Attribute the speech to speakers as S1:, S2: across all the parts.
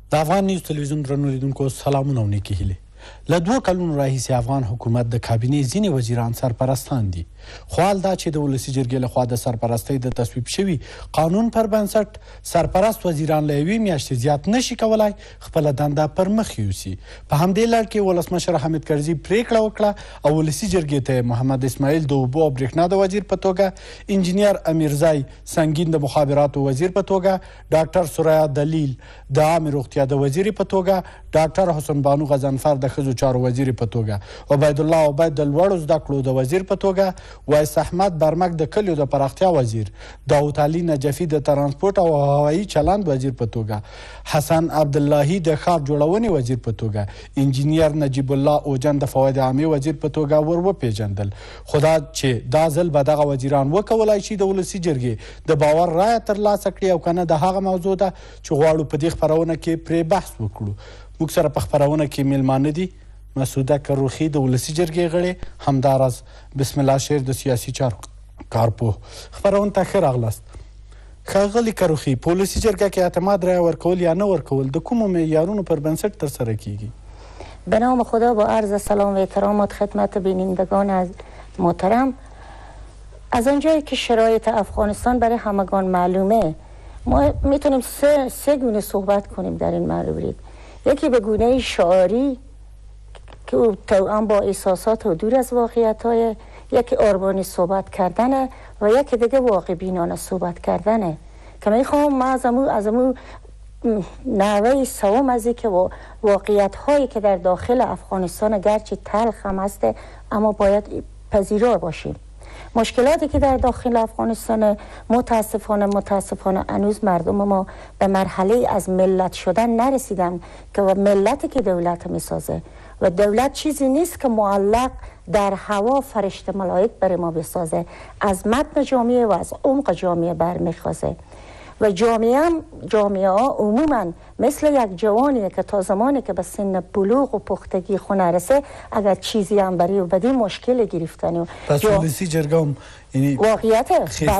S1: د افغان نیوز تلویزیون درنو لیدونکو سلامونه او نیکې هیلې. له 2 کلونو راهیسې افغان حکومت د کابینې ځینې وزیران سرپرستان دي. خو حال دا چې د ولسي جرګې لخوا د سرپرستۍ د تصویب شوي قانون پر بنسټ سرپرست وزیران له 1 میاشتې زیات نشي کولای خپله دنده پر مخ یوسي. په همدې لړ کې ولسمشر حامد کرزي پریکړه وکړه او ولسي جرګې ته محمد اسماعیل د اوبو او برېښنا د وزیر په توګه، انجینیر امیرزی سنگین د مخابراتو وزیر په توګه، ډاکټر سوریا دلیل د عامې روغتیا د وزیر په توګه، ډاکټر حسن بانو غضنفر د ښځو چارو وزیر په توګه، عبید الله عبید د لوړو زده کړو د وزیر په توګه، وایس احمد برمک د کلیو د پراختیا وزیر، داود علي نجفي د ترانسپورت او هوایي چلند وزیر په توګه، حسن عبداللهي د ښار جوړونې وزیر په توګه، انجینیر نجیب الله اوجن د فواید عامې وزیر په توګه ور وپېژندل. خو دا چې دا ځل به دغه وزیران وکولای شي د ولسي جرګې د باور رایه ترلاسه کړي او که نه د هغه موضوع ده چې غواړو په دې خپرونه کې پرې بحث وکړو. موږ سره په خپرونه کې میلمانه دي مسعوده کروخي د ولسي جرګې غړې، همداراز بسم الله شیر د سیاسي چارو کارپوه. خپرونه ته ښه راغلاست. ښاغلي کروخي، په ولسي جرګه کې اعتماد رایه ورکول یا نه ورکول د کومو معیارونو پر بنسټ ترسره کیږي؟
S2: به نام خدا، با عرض سلام و احترامات خدمت بینندگان از محترم. از آنجایی که شرایط افغانستان برای همگان معلومه، ما میتونیم سه گونه صحبت کنیم در این مورد. یکی به گونه شعاری که توأم با احساسات و دور از واقعیت‌های، یکی آرمانی صحبت کردنه و یکی دیگه واقع بینانه صحبت کردنه که میخوام ما از امو نحوه سوم از که واقعیت‌هایی که در داخل افغانستان گرچه تلخ هم هسته اما باید پذیرا باشیم. مشکلاتی که در داخل افغانستان متاسفانه هنوز مردم ما به مرحله از ملت شدن نرسیدن که ملتی که دولت میسازه و دولت چیزی نیست که معلق در هوا فرشته ملائک برای ما بسازه، از متن جامعه و از عمق جامعه برمیخواسته و جامعه ها عموما مثل یک جوانیه که تا زمانی که به سن بلوغ و پختگی خو نرسه اگر چیزی هم برای و بدین مشکل گرفتنی.
S1: پس ولسی جرگه هم
S2: واقعیت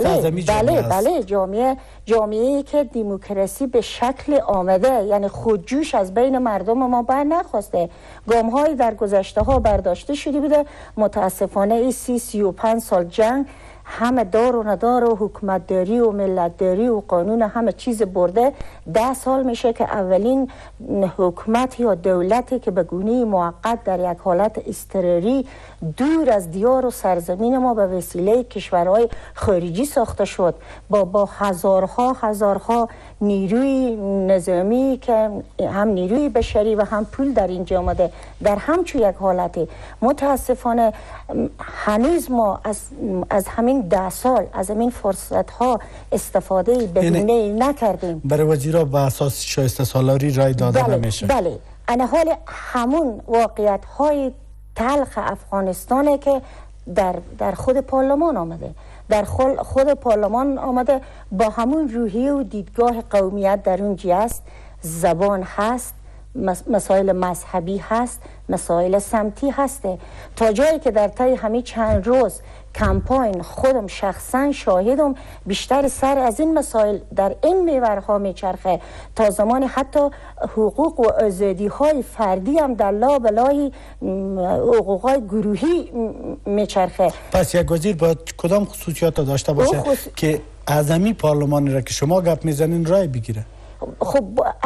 S2: بله جامعه که دموکراسی به شکل آمده، یعنی خودجوش از بین مردم ما بر نخواسته. گام های در گذشته ها برداشته شده بوده. متاسفانه این 35 سال جنگ همه دار و ندار و حکومتداری و ملتداری و قانون همه چیز برده. 10 سال میشه که اولین حکومت یا دولتی که به گونه موقت در یک حالت اضطراری دور از دیار و سرزمین ما به وسیله کشورهای خارجی ساخته شد با هزارها نیروی نظامی که هم نیروی بشری و هم پول در اینجا آمده در همچون یک حالتی. متاسفانه هنوز ما از همین 10 سال از همین فرصت ها استفاده بهونه نکردیم.
S1: برای وزیرا به اساس شایسته سالاری رای داده نمیشه.
S2: بله انا حال همون واقعیت های تلخ افغانستانه که در خود پارلمان آمده، در خود پارلمان آمده با همون روحیه و دیدگاه قومیت در اونجا است، زبان هست، مسائل مذهبی هست، مسائل سمتی هسته. تا جایی که در طی همین چند روز کمپاین خودم شخصا شاهدم بیشتر سر از این مسائل در این محورها میچرخه تا زمان حتی حقوق و آزادی های فردی هم در لابلای حقوق های گروهی میچرخه.
S1: پس یک وزیر باید کدام خصوصیات داشته باشه که اعظمی پارلمانی را که شما گپ میزنین رای بگیره؟
S2: خب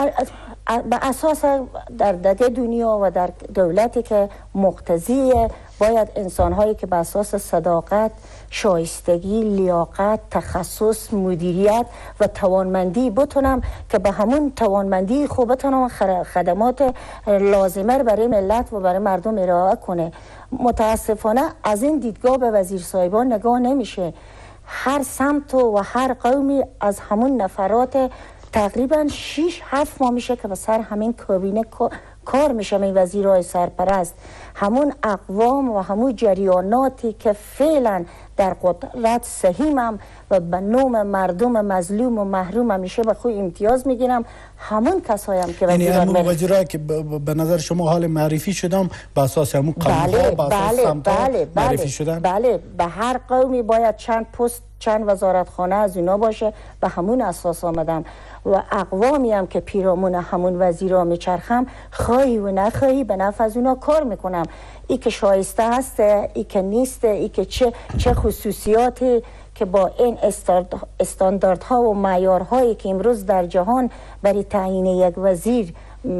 S2: به اساس در دنیا و در دولتی که مقتضیه باید انسان‌هایی که به اساس صداقت، شایستگی، لیاقت، تخصص، مدیریت و توانمندی بتونم که به همون توانمندی خوب بتونم خدمات لازمه رو برای ملت و برای مردم ارائه کنه. متاسفانه از این دیدگاه به وزیر صاحبان نگاه نمیشه. هر سمت و هر قومی از همون نفرات تقریبا 6-7 ماه میشه که به سر همین کابینه کار میشه. این وزیرای سرپرست همون اقوام و همون جریاناتی که فعلا در قدرت سهیمم و به نام مردم مظلوم و محروم همیشه به خود امتیاز میگیرم، همون کسایم که
S1: همون وزیرایی که به نظر شما حال معرفی شدم به اساس همون قانون‌ها به اساس سمت‌ها معرفی شدن؟
S2: بله به هر قومی باید چند پست چند وزارتخانه از اینا باشه، به همون اساس آمدم و اقوامی هم که پیرامون همون وزیرا میچرخم، خواهی و نخواهی به نفع از اونا کار میکنم. ای که شایسته هسته، ای که نیسته، ای که چه خصوصیاتی که با این استانداردها و معیارهایی که امروز در جهان برای تعیین یک وزیر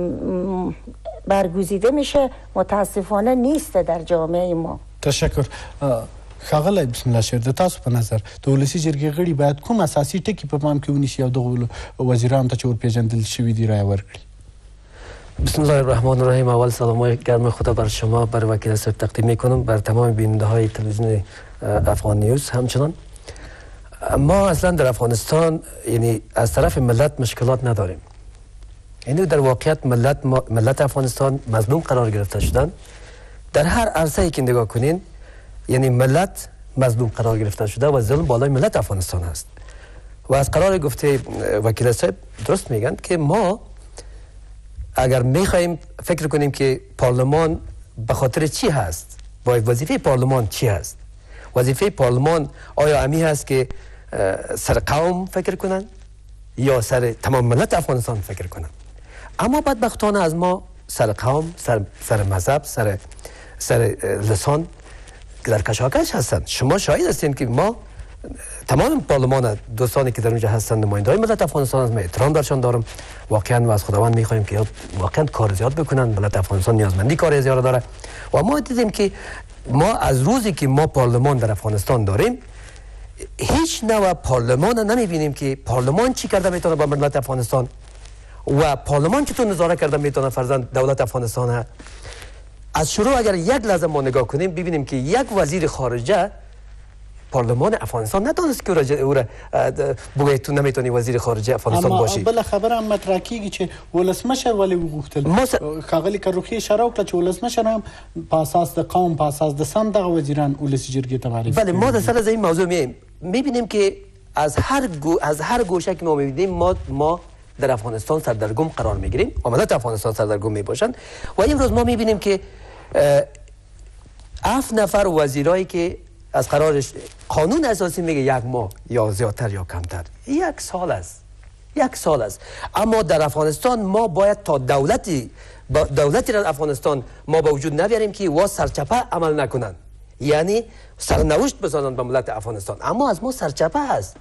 S2: برگزیده میشه متاسفانه نیست در جامعه ما.
S1: تشکر. ښاغلی بسم الله شیر، د تاسو په نظر د ولسي جرګې غړي باید کوم اساسي ټکي په پام کې ونیسي او دغو وزیرانو ته چې ورپېژندل شوي دي رایه ورکړي؟
S3: بسم الله الرحمن الرحیم. اول سلام گرم خدا بر شما، بر وکیل صاحب تقدیم میکنم، بر تمام بیننده های تلویزیون افغان نیوز. همچنان ما اصلا در افغانستان یعنی از طرف ملت مشکلات نداریم. یعنی در واقعیت ملت افغانستان مظلوم قرار گرفته شدن. در هر عرصه‌ای که نگاه کنین یعنی ملت مظلوم قرار گرفته شده و ظلم بالای ملت افغانستان است. و از قرار گفته وکیل صاحب درست میگن که ما اگر میخوایم فکر کنیم که پارلمان به خاطر چی هست، باید وظیفه پارلمان چی هست؟ وظیفه پارلمان آیا امی هست که سر قوم فکر کنن یا سر تمام ملت افغانستان فکر کنن؟ اما بدبختانه از ما سر قوم، سر مذهب، سر لسان در کشاکش هستند. شما شاهد هستین که ما تمام پارلمان دوستانی که در اونجا هستند نماینده‌های ملت افغانستان است. من احترام درشان دارم واقعا و از خداوند میخوایم که واقعا کار زیاد بکنن. ملت افغانستان نیازمندی کار زیاد داره و ما دیدیم که ما از روزی که ما پارلمان در افغانستان داریم هیچ نوع پارلمان نمیبینیم که پارلمان چی کرده میتونه با ملت افغانستان و پارلمان چطور نظارت کرده میتونه فرزند دولت افغانستان. از شروع اگر یک لحظه ما نگاه کنیم ببینیم که یک وزیر خارجه پارلمان افغانستان ندانست که او را بگه تو نمیتونی وزیر خارجه افغانستان باشی.
S1: اما بل خبر هم مطرح کیږي چې ولسمشر ولې وغوښتل ښاغلي کروخي اشاره وکړه چې ولسمشر هم په اساس د قوم په اساس د سم دغه وزیران ولسي جرګې ته معرفي.
S3: بله ما در سر از این موضوع میبینیم که از هر گوشه که ما میبینیم ما در افغانستان سردرگم قرار میگیریم و ملت افغانستان سردرگم میباشند و امروز ما میبینیم که 7 نفر وزیرایی که از قرارش قانون اساسی میگه 1 ماه یا زیادتر یا کمتر، 1 سال است. اما در افغانستان ما باید تا دولتی در افغانستان ما با وجود نبیاریم که وا سرچپه عمل نکنن، یعنی سرنوشت بزنن به ملت افغانستان. اما از ما سرچپه هست.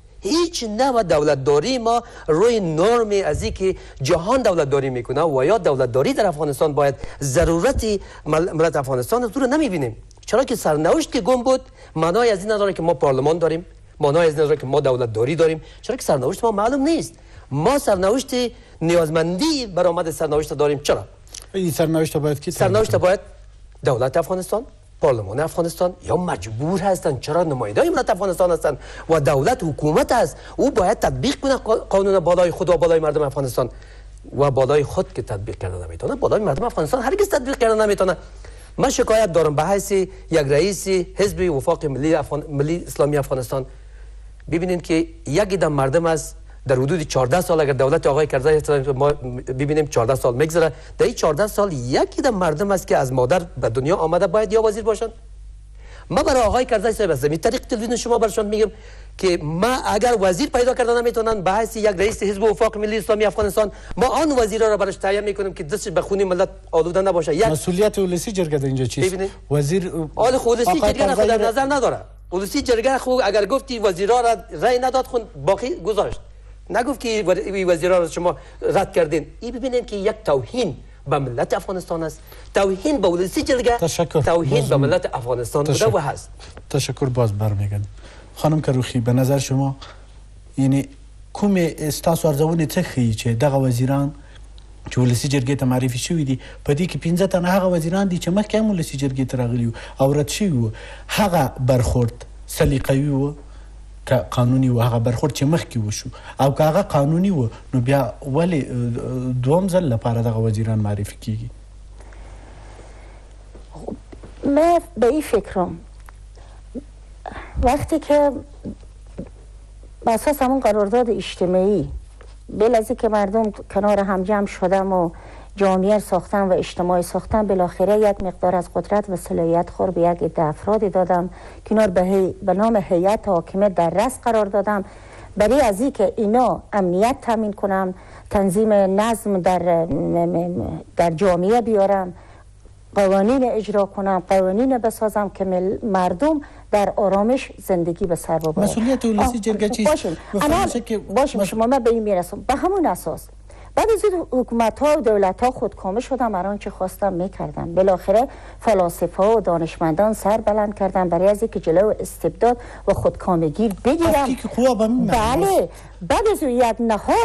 S3: هیچ نوع دولتداری ما روی نرم از این که جهان دولتداری میکنه و یا دولتداری در افغانستان باید ضرورتی ملت افغانستان رو نمیبینیم. چرا که سرنوشت که گم بود معنای از این نداره که ما پارلمان داریم، معنای از این نداره که ما دولتداری داریم، چرا که سرنوشت ما معلوم نیست. ما سرنوشت نیازمندی برآمد سرنوشت داریم. چرا
S1: این سرنوشت باید
S3: دولت افغانستان، پارلمان افغانستان یا مجبور هستند، چرا نمایندگان ملت افغانستان هستند و دولت حکومت است، او باید تطبیق کنه قانون بالای خود و بالای مردم افغانستان و بالای خود که تطبیق کرده نمیتونه بالای مردم افغانستان هرگز تطبیق کرده نمیتونه. من شکایت دارم به حیث یک رئیس حزب وفاق ملی اسلامی افغانستان. ببینید که یک عده مردم است در حدود 14 سال اگر دولت آقای کرزی ما ببینیم 14 سال میگذره، در این 14 سال یک عده مردم است که از مادر به دنیا آمده باید یا وزیر باشند. ما برای آقای کرزی صاحب از این طریق تلویزیون شما برشان میگم که ما اگر وزیر پیدا کردن نمیتونن به حیث یک رئیس حزب وفاق ملی اسلامی افغانستان ما آن وزیرا را براش تعیین میکنیم که دستش به خون ملت آلوده نباشه. یک
S1: مسئولیت ولسی جرګه در اینجا چیست؟ وزیر
S3: آل ولسی جرګه خود در نظر نداره. ولسی جرګه خو اگر گفتی وزیرا را رأی نداد خون باقی گذاشت، نگفت که وزیرا را شما رد کردین. این ببینید که یک توهین به ملت افغانستان است، توهین به ولسی جرګه، توهین به ملت افغانستان بوده و هست.
S1: تشکر. باز برمیگردم خانم کروخی، به نظر شما یعنی کوم استاسو ارزونه څه ښیي چې دغه وزیران چې ولسي جرګې ته معرفي شوي دي په دې کې 15 تنه هغه وزیران دي چې مخکې هم ولسي جرګې ته راغلي او رد شوي وو، هغه برخورد سلیقوي وو که قانوني و، هغه برخورد چې مخکې وشو او که هغه قانوني و نو بیا ولې دوم ځل لپاره دغه وزیران معرفي کیږي؟
S2: من به این فکرم وقتی که اساس همون قرارداد اجتماعی بلازی که مردم کنار هم جمع شدم و جامعه ساختن و اجتماعی ساختن، بالاخره یک مقدار از قدرت و صلاحیت خور به یک عده افرادی دادم که اینا به نام هیئت حاکمه در رأس قرار دادم، برای از این که اینا امنیت تامین کنم، تنظیم نظم در جامعه بیارم، قوانین اجرا کنم، قوانین بسازم که مردم در آرامش زندگی به سر ببرن.
S1: مسئولیت ولسی جرگه چیست؟
S2: باشیم شما من به این میرسم. به همون اساس بعد از این حکومت ها و دولت ها خودکامه شدن، هر آنچه خواستم میکردن. بالاخره فلاسفه ها و دانشمندان سر بلند کردن برای از اینکه جلو استبداد و خودکامگی بگیرن. بله، بعد از یک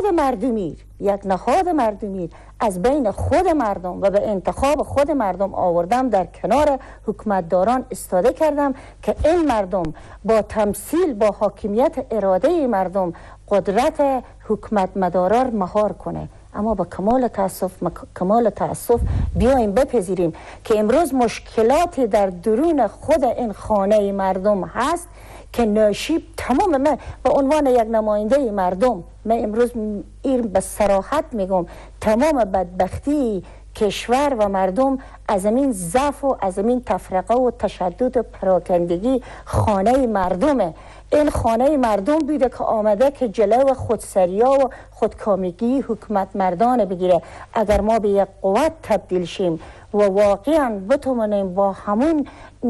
S2: نهاد مردمی از بین خود مردم و به انتخاب خود مردم آوردم، در کنار حکومتداران استاده کردم که این مردم با تمثیل با حاکمیت اراده مردم قدرت حکومت مدارا مهار کنه. اما با کمال تاسف بیایم بپذیریم که امروز مشکلاتی در درون خود این خانه مردم هست که ناشی تمام من به عنوان یک نماینده مردم، من امروز این به صراحت میگم، تمام بدبختی کشور و مردم از این ضعف و از این تفرقه و تشدد و پراکندگی خانه مردمه. این خانه مردم بوده که آمده که جلو خودسریا و خودکامگی حکومت مردانه بگیره. اگر ما به یک قوت تبدیل شیم و واقعا بتونیم با همون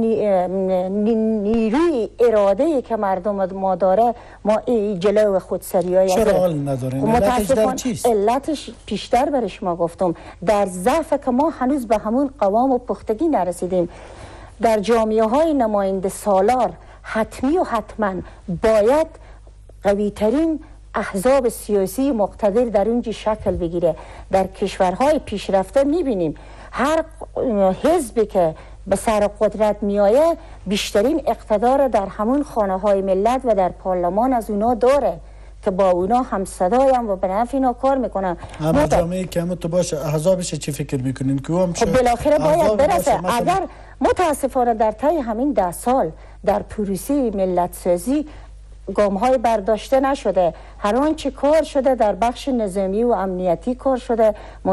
S2: نیروی اراده‌ای که مردم ما داره ما جلو خودسریای
S1: چرا حال نداریم؟
S2: علتش پیشتر برش ما گفتم، در ضعف که ما هنوز به همون قوام و پختگی نرسیدیم. در جامعه های نماینده سالار حتمی و حتما باید قویترین احزاب سیاسی مقتدر در اونجا شکل بگیره. در کشورهای پیشرفته میبینیم هر حزبی که به سر قدرت میآیه بیشترین اقتدار در همون خانه های ملت و در پارلمان از اونا داره که با اونا هم صدایم و به نفع اینا کار میکنن.
S1: اما جامعه که همون تو باشه احزابش چی فکر میکنین که هم
S2: خب بالاخره باید برسه. اگر متاسفانه در طی همین 10 سال در پروسه ملت سازی گام های برداشته نشده، هر آنچه کار شده در بخش نظامی و امنیتی کار شده،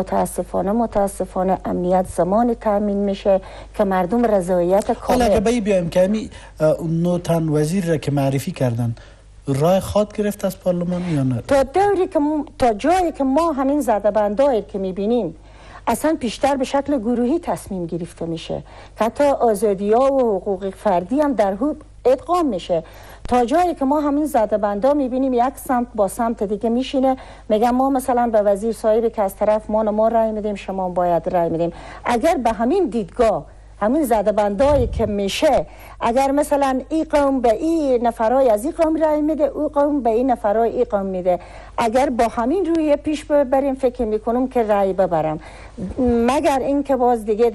S2: متاسفانه امنیت زمان تامین میشه که مردم رضایت کامل.
S1: حالا اگه بیایم که همین نوتن وزیر را که معرفی کردن رای خواهد گرفت از پارلمان یا نه؟
S2: تا جایی که ما همین زده‌بندایی که میبینیم اصلا بیشتر به شکل گروهی تصمیم گرفته میشه، حتی آزادی‌ها و حقوق فردی هم در حوب ادغام میشه. تا جایی که ما همین زده‌بندا میبینیم یک سمت با سمت دیگه میشینه، میگم ما مثلا به وزیر صاحبی که از طرف ما رای میدیم، شما باید رای میدیم. اگر به همین دیدگاه همین زده‌بندایی که میشه، اگر مثلا این قوم به این نفرای از این قوم رای میده، او قوم به این نفرای این قوم میده، اگر با همین رویه پیش بریم فکر میکنم که رای ببرم، مگر اینکه باز دیگه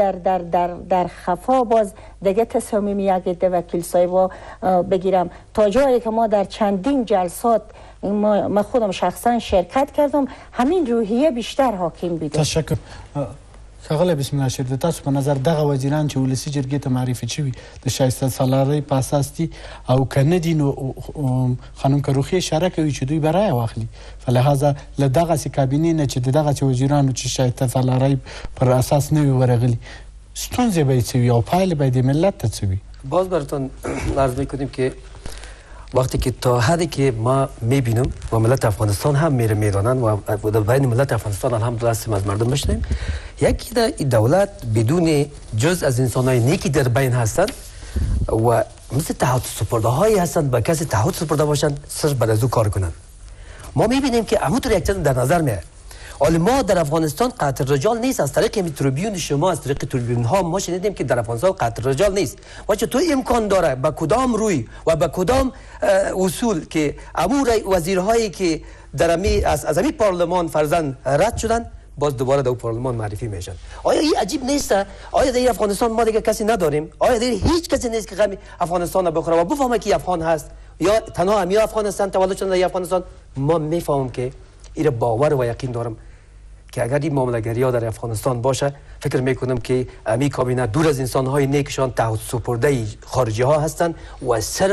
S2: در خفا باز دیگه تصمیم یک عده وکیل صاحب بگیرم. تا جایی که ما در چندین جلسات ما خودم شخصا شرکت کردم، همین روحیه بیشتر حاکم بوده.
S1: تشکر. ښاغلی بسم الله شریف، د تاسو په نظر دغه وزیران چې ولسي جرګې ته معرفي شوي د شایسته سالارۍ په اساس دي او که نه دي نو خانم کروخي اشاره کوي چې دوی به رایه واخلي، فلهذا له دغسې کابینې نه چې د دغسې وزیرانو چې شایسته سالارۍ پر اساس نه وي ورغلي، ستونزې به یې څه وي او پایلې به یې د ملت ته څه وي؟
S3: باز براتون عرض میکنیم که وقتی که تا حدی که ما میبینیم و ملت افغانستان هم میدانند و در بین ملت افغانستان الحمدلله هستیم از مردم بشنیم، یکی دولت بدون جز از انسانهای نیکی در بین هستند و مثل تعهد سپرده هایی هستند به کسی تعهد سپرده باشند صرف بر از او کار کنند. ما میبینیم که همونطور یک چیز در نظر میاد. حالا ما در افغانستان قطع رجال نیست، از طریق تریبیون شما، از طریق تریبیون ها ما شنیدیم که در افغانستان قطع رجال نیست و چطور امکان داره با کدام روی و با کدام اصول که امور وزیرهایی که در از امی پارلمان فرزند رد شدن باز دوباره در پارلمان معرفی میشن؟ آیا این عجیب نیست؟ آیا در افغانستان ما دیگه کسی نداریم؟ آیا در هیچ کسی نیست که غم افغانستان رو بخوره و بفهمه که افغان هست یا تنها امی افغانستان تولد شدن در افغانستان؟ ما میفهمم که این باور و یقین دارم که اگر این معامله‌گری ها در افغانستان باشه، فکر میکنم که امی کابینه دور از انسان‌های نیکشان تعهد سپرده خارجی ها هستند و صرف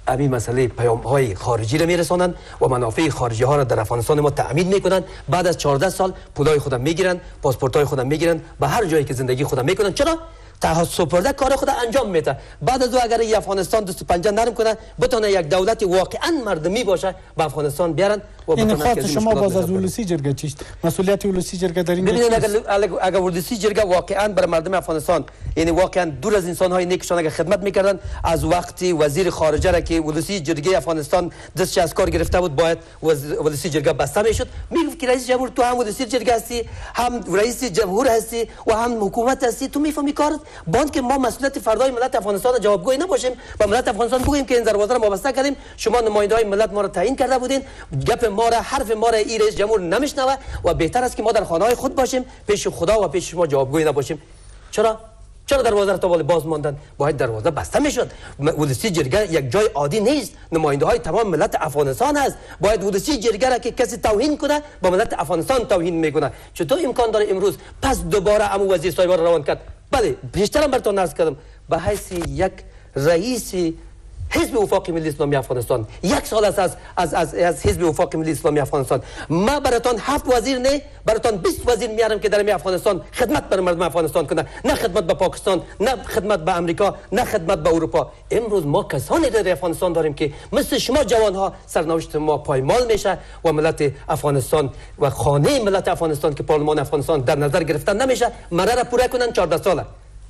S3: همین مسئله پیام های خارجی را میرسانند و منافع خارجی ها را در افغانستان ما تأمین میکنند. بعد از 14 سال پولای خودم میگیرند، پاسپورت های خودم میگیرند، به هر جایی که زندگی خودم میکنند. چرا؟ تا سپرده کار خود انجام میده. بعد از او اگر این افغانستان دست پنجه نرم کنه، بتونه یک دولت واقعا مردمی باشه، به افغانستان بیارن و
S1: این خاطر شما باز از ولسی جرگه چیست؟ مسئولیت ولسی جرگه در این
S3: ببینید اگر ولسی جرگه واقعا بر مردم افغانستان، یعنی واقعا دور از انسان های نیکشان اگر خدمت میکردن، از وقتی وزیر خارجه را که ولسی جرگه افغانستان دستش از کار گرفته بود، باید ولسی جرگه بسته میشد. میگفت که رئیس جمهور تو هم ولسی جرگه هستی، هم رئیس جمهور هستی و هم حکومت هستی، تو میفهمی کار باند که ما مسئولیت فردای ملت افغانستان جوابگوی نباشیم، با ملت افغانستان بگوییم که این دروازه را وابسته کردیم، شما نماینده های ملت ما را تعیین کرده بودین، گپ ما را، حرف ما را این رئیس جمهور نمیشنوه و بهتر است که ما در خانه های خود باشیم، پیش خدا و پیش شما جوابگوی نباشیم. چرا دروازه را تا بالا باز ماندن؟ باید دروازه بسته میشد. ولسی جرگه یک جای عادی نیست، نماینده های تمام ملت افغانستان است. باید ولسی جرگه را که کسی توهین کنه، با ملت افغانستان توهین میکنه. چطور امکان داره امروز پس دوباره امو وزیر صاحب را روان کرد؟ بله، پیشترم براتون عرض کردم، به حیث یک رئیس حزب وفاق ملی اسلامی افغانستان، 1 سال است از حزب وفاق ملی اسلامی افغانستان، ما براتون 7 وزیر نه، براتون 20 وزیر میارم که در افغانستان خدمت بر مردم افغانستان کنه، نه خدمت به پاکستان، نه خدمت به امریکا، نه خدمت به اروپا. امروز ما کسانی در افغانستان داریم که مثل شما جوان ها سرنوشت ما پایمال میشه و ملت افغانستان و خانه ملت افغانستان که پارلمان افغانستان در نظر گرفتن نمیشه، مرا را پوره کنن 14 ساله.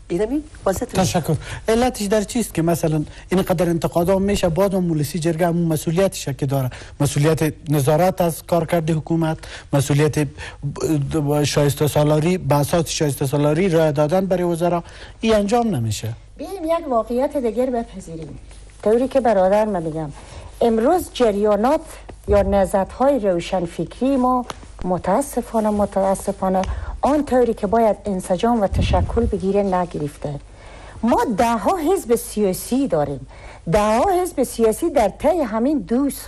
S1: تشکر. علتش در چیست که مثلا اینقدر انتقادا میشه، بعد ولسی جرگه همون مسئولیتش که داره، مسئولیت نظارت از کارکرد حکومت، مسئولیت شایسته سالاری، به اساس شایسته سالاری رای دادن برای وزرا، این انجام نمیشه.
S2: بیایم یک واقعیت دیگر بپذیریم. طوری که برادر من میگم، امروز جریانات یا نهضت‌های روشنفکری ما متاسفانه آن طوری که باید انسجام و تشکل بگیره نگرفته. ما 10 حزب سیاسی داریم، 10 حزب سیاسی در طی همین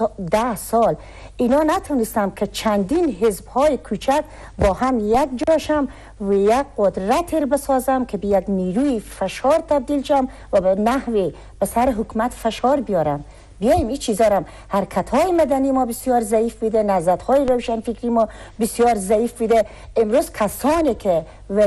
S2: 10 سال اینا نتونستم که چندین حزب‌های کوچک با هم یک جاشم و یک قدرت بسازم که به یک نیروی فشار تبدیل شم و به نحوی به سر حکومت فشار بیارم. بیاییم این چیزا را، حرکت‌های مدنی ما بسیار ضعیف بوده، نهضت‌های روشنفکری ما بسیار ضعیف بوده. امروز کسانی که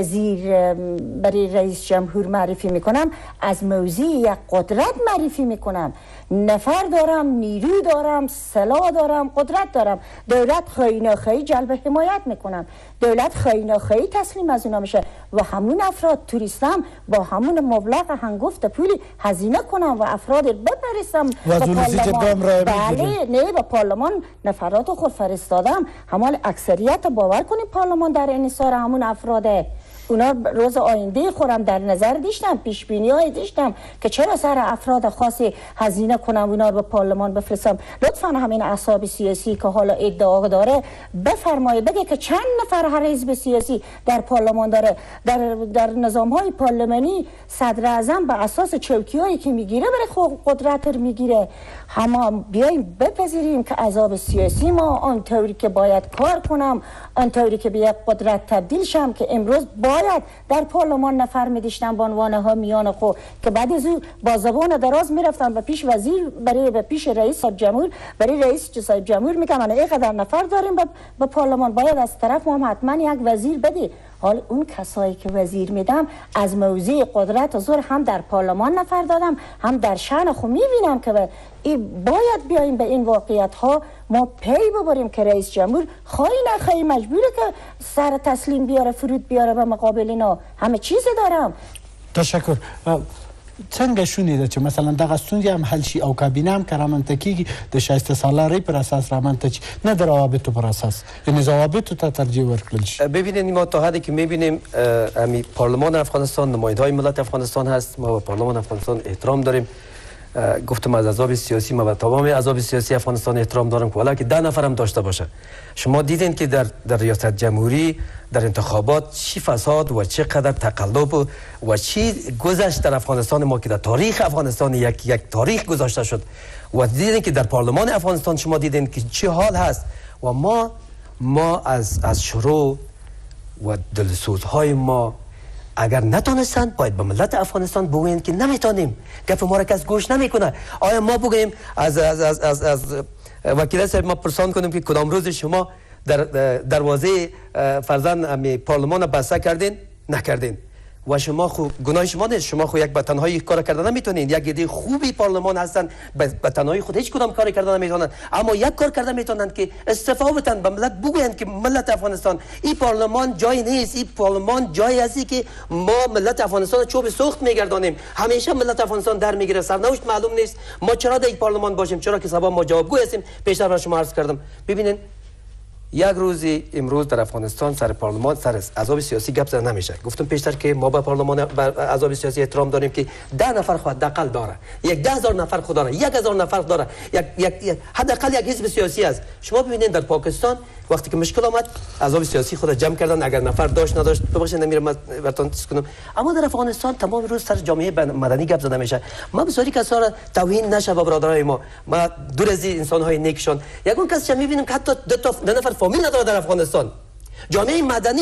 S2: وزیر برای رئیس جمهور معرفی میکنم، از موضع یک قدرت معرفی میکنم، نفر دارم، نیرو دارم، سلاح دارم، قدرت دارم. دولت خواهی جلب حمایت میکنم، دولت خواهی تسلیم از اونا میشه و همون افراد توریستم با همون مبلغ هنگفت پولی هزینه کنم و افراد بپرستم
S1: و پارلمان.
S2: بله، نه، با پارلمان نفرات خود فرستادم. همال اکثریت باور کنید پارلمان در انحصار همون افراده. اونا روز آینده خورم در نظر داشتم، پیش بینی های داشتم که چرا سر افراد خاصی هزینه کنم اونا رو به پارلمان بفرستم. لطفا همین احزاب سیاسی که حالا ادعا داره بفرمایید بگه که چند نفر هر حزب سیاسی در پارلمان داره. در نظام های پارلمانی صدر اعظم به اساس چوکی هایی که میگیره برای خود قدرت رو میگیره. اما بیایم بپذیریم که احزاب سیاسی ما آن طوری که باید کار کنم، آن طوری که به یک قدرت تبدیل شم که امروز باید در پارلمان نفر می‌داشتن با عنوان حامیان خو که بعد از او با زبان دراز میرفتن و پیش وزیر به پیش رئیس جمهور، برای رئیس جمهور میگم من اینقدر نفر داریم به پارلمان، باید از طرف ما حتما یک وزیر بدی. حال اون کسایی که وزیر میدم از موضع قدرت و زور هم در پارلمان نفر دادم، هم در شأن خود میبینم که باید بیاییم به این واقعیت ها ما پی ببریم که رئیس جمهور خواهی نخواهی مجبوره که سر تسلیم بیاره، فرود بیاره به مقابل اینا. همه چیز دارم.
S1: تشکر. څنګه شونې ده چې مثلا دغه ستونزې هم حل شي او کابینه هم که رامنځته کېږي د شایسته سالارۍ پر اساس رامنځته شي، نه د روابطو پر اساس، یعنی ضوابطو ته ترجیح ورکړل شي.
S3: ببینید ما تا حدی که میبینیم همین پارلمان افغانستان نماینده‌های ملت افغانستان هست، ما به پارلمان افغانستان احترام داریم. گفتم از احزاب سیاسی، ما به تمام احزاب سیاسی افغانستان احترام دارم که والا که 10 نفر هم داشته باشه. شما دیدین که در ریاست جمهوری در انتخابات چی فساد و چقدر تقلب و چی گذشت در افغانستان ما که در تاریخ افغانستان یک تاریخ گذاشته شد و دیدین که در پارلمان افغانستان شما دیدین که چه حال هست و ما از شروع و دلسوزهای ما اگر نتونستن باید به ملت افغانستان بگویند که نمیتونیم، گپ ما را کس گوش نمیکنه. آیا ما بگوییم از وکیل صاحب ما پرسان کنیم که کدام روز شما در دروازه فرزند پارلمان بسته کردین؟ نکردین. و شما خو گناه شما نیست، شما خو یک به تنهایی کار کردن نمیتونین. یک ایده خوبی پارلمان هستن، به تنهایی خود هیچ کدام کاری کردن نمیتونن، اما یک کار کردن میتونن که استعفا بدن، به ملت بگویند که ملت افغانستان این پارلمان جای نیست، این پارلمان جایی هستی که ما ملت افغانستان چوب سوخت میگردانیم، همیشه ملت افغانستان در میگیره، سرنوشت معلوم نیست، ما چرا در این پارلمان باشیم، چرا که سبب ما جوابگو هستیم. پیشتر برای شما عرض کردم. ببینید یک روزی امروز در افغانستان سر پارلمان سر احزاب سیاسی گپ زده نمیشه. گفتم پیشتر که ما به پارلمان احزاب سیاسی احترام داریم که 10 نفر خود حداقل داره، 10,000 نفر خود داره، 1,000 نفر داره، یک حداقل یک حزب سیاسی است. شما ببینید در پاکستان وقتی که مشکل آمد احزاب سیاسی خود جمع کردن، اگر نفر داشت نداشت ببخشید نمیرم براتون چیز کنم، اما در افغانستان تمام روز سر جامعه مدنی گپ زده میشه. ما بسیاری کسا را توهین نشه با برادرای ما دور از انسان های نیکشان. یگون کس میبینیم که حتی 2 نفر فامیل نداره در افغانستان. جامعه مدنی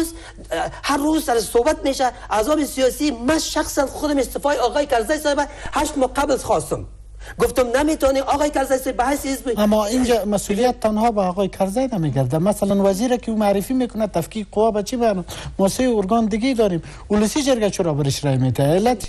S3: هر روز سر صحبت میشه. احزاب سیاسی من شخصا خودم استعفای آقای کرزی صاحب 8 ماه قبل خواستم، گفتم نمیتونی آقای کرزی صاحب به حیث حزب.
S1: اما اینجا مسئولیت تنها به آقای کرزی نمیگرده. مثلا وزیر که او معرفی میکنه تفکیک قوا به چی بیان، ما 3 ارگان دیگه داریم، ولسی جرگه چرا برش رای میده؟ علت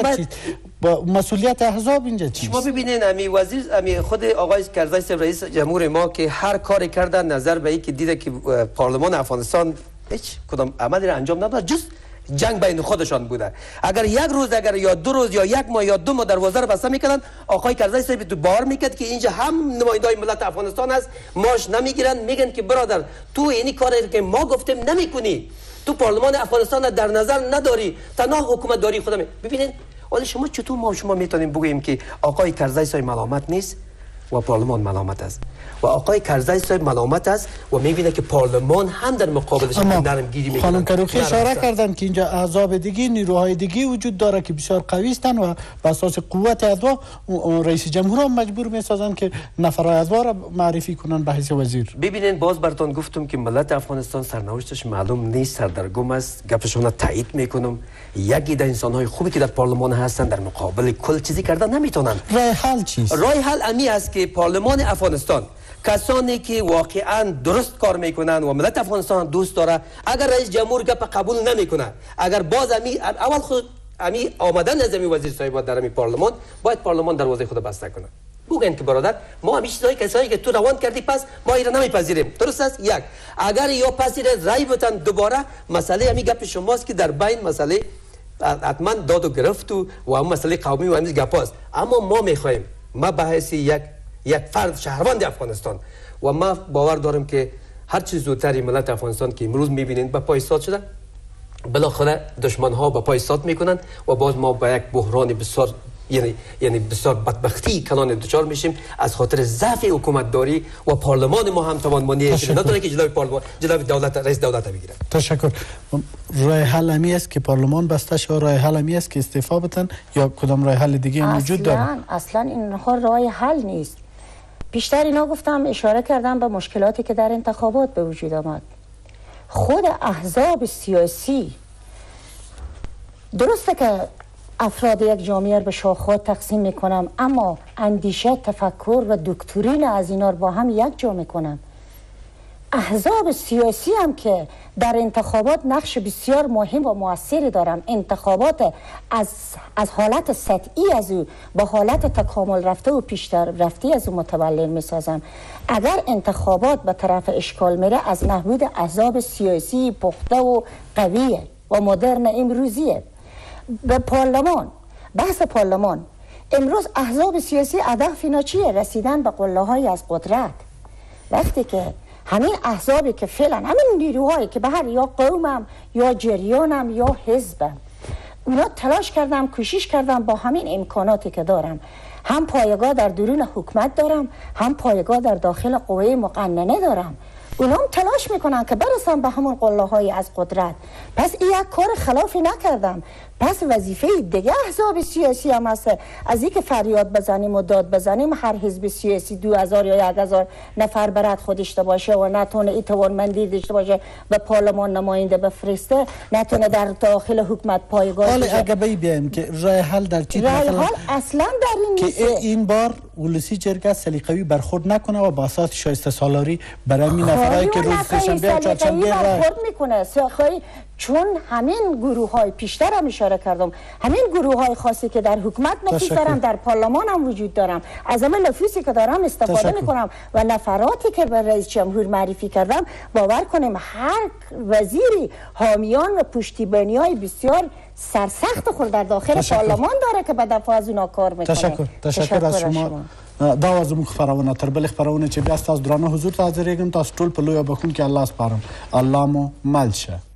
S1: با مسئولیت احزاب اینجا چیست؟
S3: شما ببینید وزیر خود آقای کرزی صاحب رئیس جمهور ما که هر کاری کردن نظر به اینکه دیده که پارلمان افغانستان هیچ کدام عملی را انجام نداد جز جنگ بین خودشان بوده. اگر یک روز یا 2 روز یا 1 ماه یا 2 ماه دروازه رو بسته میکردن، آقای کرزی صاحب تو باور میکرد که اینجا هم نمایندای ملت افغانستان است، ماش نمیگیرن، میگن که برادر تو اینی کاری که ما گفتیم نمیکنی، تو پارلمان افغانستان در نظر نداری، تنها حکومت داری خودم. ببینید ولی شما چطور شما میتونیم بگوییم که آقای کرزی صاحب ملامت نیست و پارلمان ملامت است، و آقای کرزی صاحب ملامت است و میبینه که پارلمان هم در مقابلش نرم گیری میکنه.
S1: خانم کروخی اشاره کردن که اینجا احزاب دیگه، نیروهای دیگه وجود داره که بسیار قوی هستند و بر اساس قوت اعضا رئیس جمهور هم مجبور میسازن که نفرای اعضا را معرفی کنن به حیث وزیر.
S3: ببینید باز براتون گفتم که ملت افغانستان سرنوشتش معلوم نیست، سردرگم است. گپشون تایید میکنم. یکی در انسان‌های خوبی که در پارلمان هستند در مقابل کل چیزی کردن نمیتونن.
S1: راه حل چیست؟
S3: راه حل امی است که پارلمان افغانستان کسانی که واقعا درست کار میکنن و ملت افغانستان دوست داره، اگر رئیس جمهور گپ قبول نمیکنه، اگر باز اول خود آمدن از وزیر صاحب در پارلمان، باید پارلمان دروازه خود بسته کنه. بگن که برادر ما همیشه چیزایی کسایی که تو روان کردی پس ما اینا نمیپذیریم. درست است؟ یک اگر یا پذیره رای بدن دوباره، مسئله همین گپ شماست که در بین مسئله حتما داد و گرفت و هم مسئله قومی و همین گپاست، اما ما میخوایم، ما به حیث یک فرد شهروند افغانستان و ما باور دارم که هر چیز زودتر ملت افغانستان که امروز میبینید به پای ایستاد شده، بالاخره دشمن ها به پای ایستاد میکنن و باز ما به یک بحران بسیار یعنی بسیار بدبختی کلان دچار میشیم از خاطر ضعف حکومت داری و پارلمان ما هم توانمندی نداره که جلوی پارلمان جلوی دولت رئیس دولت بگیره.
S1: تشکر. راه حل امی است که پارلمان بسته شه، راه حل امی است که استعفا بدن یا کدام راه حل دیگه موجود داره؟
S2: اصلا اینها راه حل نیست. بیشتر اینا گفتم اشاره کردم به مشکلاتی که در انتخابات به وجود آمد. خود احزاب سیاسی درسته که افراد یک جامعه رو به شاخه‌ها تقسیم میکنم، اما اندیشه، تفکر و دکترین از اینا رو با هم یک جا میکنم. احزاب سیاسی هم که در انتخابات نقش بسیار مهم و موثری دارم. انتخابات از حالت سطحی از او با حالت تکامل رفته و پیشتر رفتی از او متولد میسازم. اگر انتخابات به طرف اشکال میره، از نبود احزاب سیاسی پخته و قویه و مدرن امروزیه. به پارلمان، بحث پارلمان امروز احزاب سیاسی هدف اینا چیه؟ رسیدن به قله‌های از قدرت. وقتی که همین احزابی که فعلا همین نیروهایی که به هر یا قومم یا جریانم یا حزبم، اونا تلاش کردم، کوشش کردم با همین امکاناتی که دارم، هم پایگاه در درون حکومت دارم، هم پایگاه در داخل قوه مقننه دارم، اونا هم تلاش میکنن که برسن به همون قله‌های از قدرت. پس این یک کار خلافی نکردم. پس وظیفه دیگه احزاب سیاسی هم هست. از اینکه فریاد بزنیم و داد بزنیم هر حزب سیاسی 2000 یا 1000 نفر برات خودش باشه و نتونه این توانمندی داشته باشه به پارلمان نماینده بفرسته، نتونه در داخل حکومت پایگاه
S1: حالا اگه بیایم که راه حل در چی
S2: راه حل اصلا در این نیست
S1: که این بار ولسی جرگه سلیقوی برخورد نکنه و با اساس شایسته سالاری برای این نفرایی که روز سه‌شنبه چهارشنبه
S2: برخورد میکنه. چون همین گروه های پیشتر هم اشاره کردم، همین گروه های خاصی که در حکومت نفوذ دارم در پارلمان هم وجود دارم، از همه نفوذی که دارم استفاده میکنم و نفراتی که به رئیس جمهور معرفی کردم باور کنیم هر وزیری حامیان و پشتیبانی های بسیار سرسخت خود در داخل پارلمان داره که به دفاع از اونا کار میکنه.
S1: تشکر از شما. دا از موږ خبرونه تر بل خبرونه چې بیا تاسو درانه حضور ته حاضرېږم تاسو ټول په لوی بخون کې الله سپارم. الله مو مل شه.